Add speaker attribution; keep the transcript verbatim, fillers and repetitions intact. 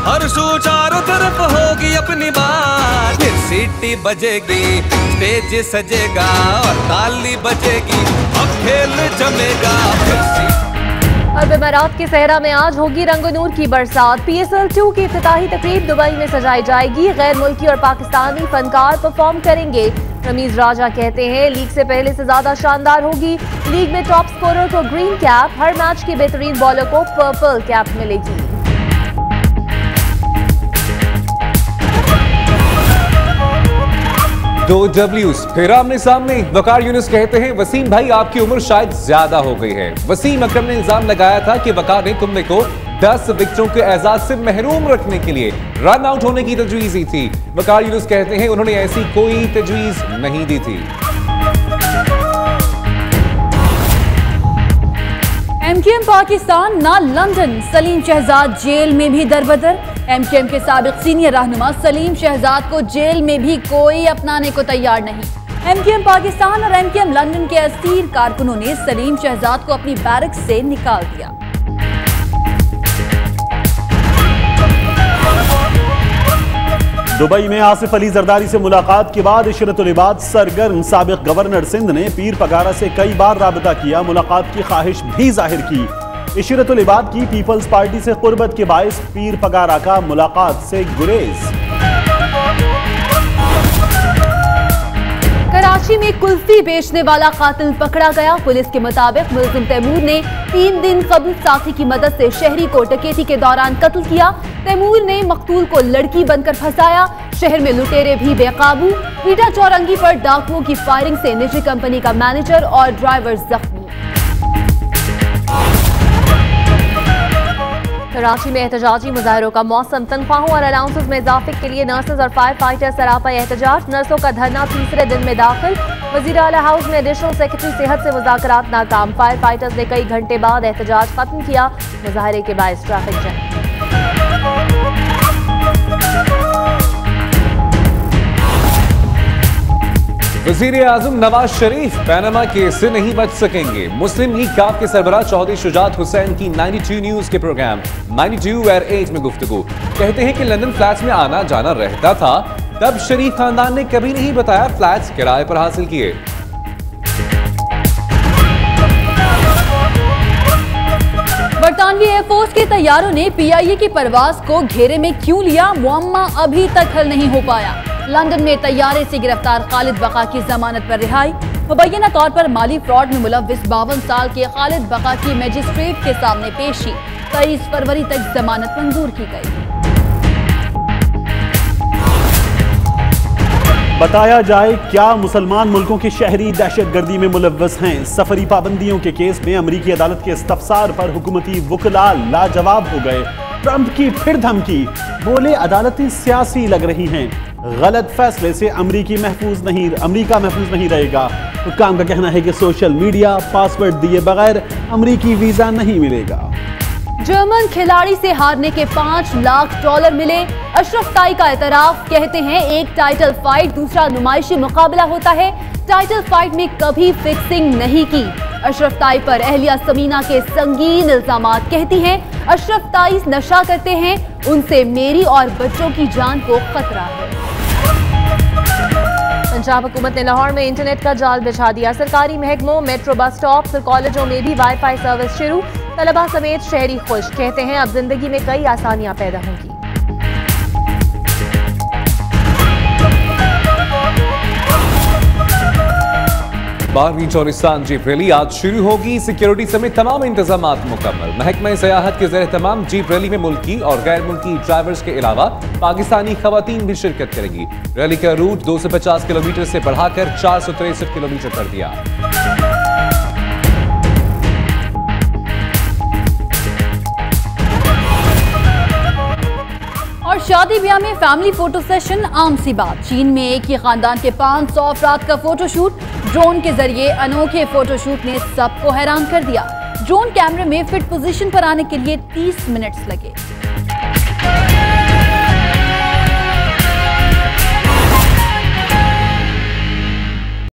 Speaker 1: हर सू चारों तरफ होगी अपनी बात, फिर सीटी बजेगी, स्टेज सजेगा और ताली बजेगी, अब खेल जमेगा फिर।
Speaker 2: अरब इमारात के सहरा में आज होगी रंगनूर की बरसात। पी एस एल टू की इफ्तिताही तकरीब दुबई में सजाई जाएगी। गैर मुल्की और पाकिस्तानी फनकार परफॉर्म करेंगे। रमीज राजा कहते हैं लीग से पहले से ज्यादा शानदार होगी। लीग में टॉप स्कोरर को ग्रीन कैप, हर मैच के बेहतरीन बॉलर को पर्पल कैप मिलेगी।
Speaker 3: दो डब्ल्यूज फिर आमने सामने। वकार यूनुस कहते हैं वसीम भाई आपकी उम्र शायद ज्यादा हो गई है। वसीम अकरम ने इल्जाम लगाया था कि वकार ने कुंबले को दस विकेटों के एजाज से महरूम रखने के लिए रन आउट होने की तजवीज दी थी। वकार यूनुस कहते हैं उन्होंने ऐसी कोई तजवीज नहीं दी थी।
Speaker 4: एमकेएम पाकिस्तान ना लंदन, सलीम शहजाद जेल में भी दरबदर। एमकेएम के साबिक सीनियर रहनुमा सलीम शहजाद को जेल में भी कोई अपनाने को तैयार नहीं। एमकेएम पाकिस्तान और एमकेएम लंदन के असीर कारकुनों ने सलीम शहजाद को अपनी बैरक से निकाल दिया।
Speaker 5: दुबई में आसिफ अली जरदारी से मुलाकात के बाद इशरतुल इबाद सरगर्म। साबिक गवर्नर सिंध ने पीर पगारा से कई बार राबता किया, मुलाकात की ख्वाहिश भी जाहिर की। इशरतुल इबाद की पीपल्स पार्टी से कुर्बत के बायस पीर पगारा का मुलाकात से गुरेज।
Speaker 2: कराची में कुल्फी बेचने वाला कातिल पकड़ा गया। पुलिस के मुताबिक मुलजिम तैमूर ने तीन दिन कबल साथी की मदद से शहरी को डकैती के दौरान कत्ल किया। तैमूर ने मकतूल को लड़की बनकर फंसाया। शहर में लुटेरे भी बेकाबू। पीटा चौरंगी पर डाकुओं की फायरिंग से निजी कंपनी का मैनेजर और ड्राइवर जख्मी। कराची में एहतजाजी मुजाहरों का मौसम। तनख्वाहों और अलाउंसेस में इजाफे के लिए नर्सेज और फायर फाइटर्स सरापा एहतजाज। नर्सों का धरना तीसरे दिन में दाखिल। वजीर आला हाउस में एडिशनल सेक्रेटरी सेहत से मुज़ाकरात नाकाम। फायर फाइटर्स ने कई घंटे बाद एहतजाज खत्म किया। मुजाहरे के बायस ट्रैफिक जैम।
Speaker 3: वजीर आजम नवाज शरीफ पैनामा केस से नहीं बच सकेंगे। मुस्लिम लीग काफ के सरबराह चौधरी शुजात हुसैन की बानवे न्यूज के प्रोग्राम बानवे एर एट में गुफ्तगू। कहते हैं कि लंदन फ्लैट्स में आना जाना रहता था, तब शरीफ खानदान ने कभी नहीं बताया फ्लैट्स किराए पर हासिल किए।
Speaker 4: बरतानवी एयरफोर्स के तैयारों ने पीआईए की परवाज को घेरे में क्यों लिया, मुअम्मा अभी तक हल नहीं हो पाया। लंदन में तैयारे से गिरफ्तार खालिद बका की जमानत पर रिहाई। मुबैना तौर पर माली फ्रॉड में मुलव्विस बावन साल के खालिद बका की मजिस्ट्रेट के सामने पेशी। तेईस फरवरी तक जमानत मंजूर की गई।
Speaker 5: बताया जाए क्या मुसलमान मुल्कों के शहरी दहशतगर्दी में मुलव्वस हैं। सफरी पाबंदियों के केस में अमरीकी अदालत के इस्तफसार पर हुकूमती वुकला लाजवाब हो गए। ट्रंप की फिर धमकी, बोले अदालतें सियासी लग रही हैं। गलत फैसले से अमरीकी महफूज नहीं अमरीका महफूज नहीं रहेगा। हुक्काम का कहना है कि सोशल मीडिया पासवर्ड दिए बगैर अमरीकी वीजा नहीं मिलेगा।
Speaker 2: जर्मन खिलाड़ी से हारने के पांच लाख डॉलर मिले। अशरफ ताई का एतराफ, कहते हैं एक टाइटल फाइट दूसरा नुमाइशी मुकाबला होता है। टाइटल फाइट में कभी फिक्सिंग नहीं की। अशरफ ताई पर अहलिया समीना के संगीन इल्जामात, कहती हैं अशरफ ताई नशा करते हैं, उनसे मेरी और बच्चों की जान को खतरा है। पंजाब हुकूमत ने लाहौर में इंटरनेट का जाल बिछा दिया। सरकारी महकमों, मेट्रो, बस स्टॉप और कॉलेजों में भी वाईफाई सर्विस शुरू। तलबा समेत शहरी खुश, कहते हैं अब जिंदगी में कई आसानियां पैदा होंगी।
Speaker 3: बारहवीं चौरिस्तान जीप रैली आज शुरू होगी। सिक्योरिटी समेत तमाम इंतजाम मुकम्मल। महकमा सयाहत के ज़ेर तमाम जीप रैली में मुल्की और गैर मुल्की ड्राइवर्स के अलावा पाकिस्तानी खवातीन भी शिरकत करेंगी। रैली का रूट दो सौ पचास किलोमीटर से बढ़ाकर चार सौ तिरसठ किलोमीटर कर दिया।
Speaker 4: और शादी ब्याह में फैमिली फोटो सेशन आम सी बात। चीन में एक ही खानदान के पाँच सौ अफराद का फोटोशूट। ड्रोन के जरिए अनोखे फोटोशूट ने सबको हैरान कर दिया। ड्रोन कैमरे में फिट पोजीशन पर आने के लिए तीस मिनट्स लगे।